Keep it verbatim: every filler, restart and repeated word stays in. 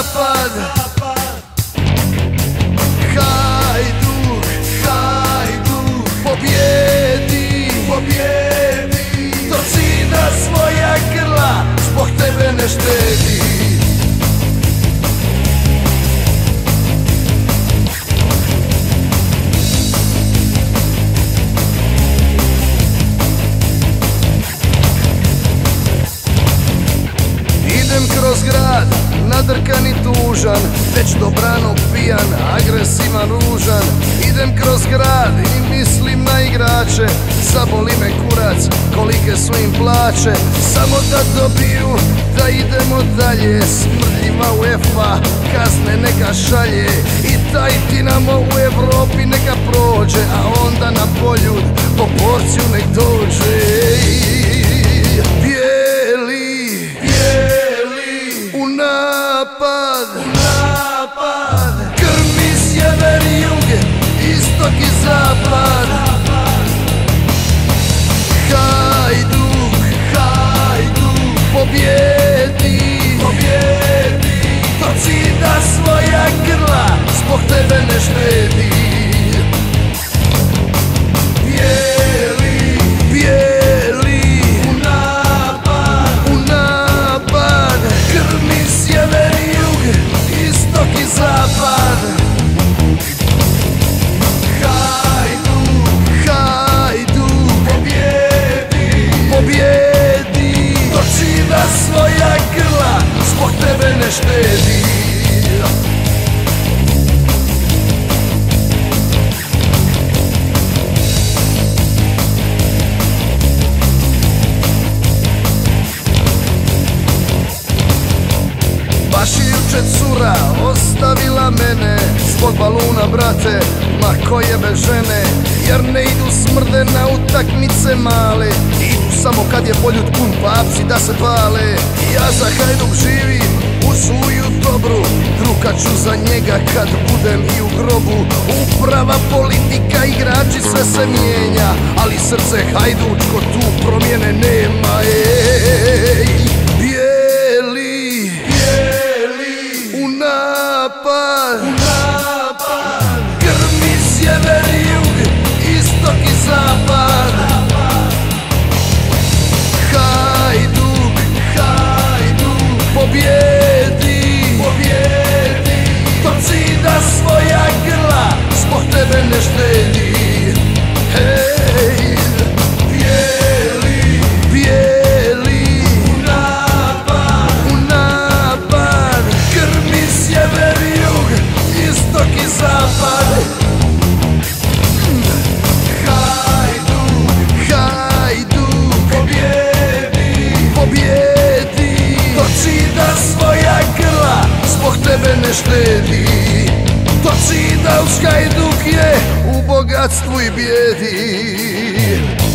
napad. Hajduk, Hajduk, pobjedi, pobjedi. Torcida svoja grla zbog tebe ne štedi. Idem kroz grad, nadrkan i tužan, već dobrano pijan, agresivan, ružan. Idem kroz grad i mislim na igrače, zaboli me kurac kolike su im plaće. Samo da dobiju, da idemo dalje, smrdljiva UEFA kazne neka šalje. I taj Dinamo u Evropi neka prođe, a onda na Poljud po porciju nek dođe. Bijeli, bijeli, u napad, u napad. Grmi sjever i jug, istok i zapad. Hajduk, Hajduk, pobjedi, pobjedi. Torcida svoja grla zbog tebe ne štedi. Bijeli, bijeli, u napad, u napad. Grmi sjever i jug, istok i zapad. Hajduk, Hajduk, pobjedi, pobjedi. Torcida svoja grla zbog tebe ne štedi. Baš je juče cura ostavila mene zbog baluna, brate, ma koje be žene. Jer ne idu smrde na utakmice male, idu samo kad je Poljud pun papci da se pale. Ja za Hajduk živim u zlu i u dobru, drukat ću za njega kad budem i u grobu. Uprava, politika, igrači, sve se mijenja, ali srce hajdučko tu promjene nema. Ej, bijeli, u napad, u napad. Grmi sjever i jug, istok i zapad. Hajduk, Hajduk, pobjedi, pobjedi. Torcida svoja grla zbog tebe ne štedi. Hej, bijeli, bijeli, u napad, u napad. Grmi sjever i jug, istok i zapad. Hajduk, Hajduk, pobjedi, pobjedi. Torcida svoja grla zbog tebe ne štedi. Torcida uz Hajduk je u bogatstvu i bijedi.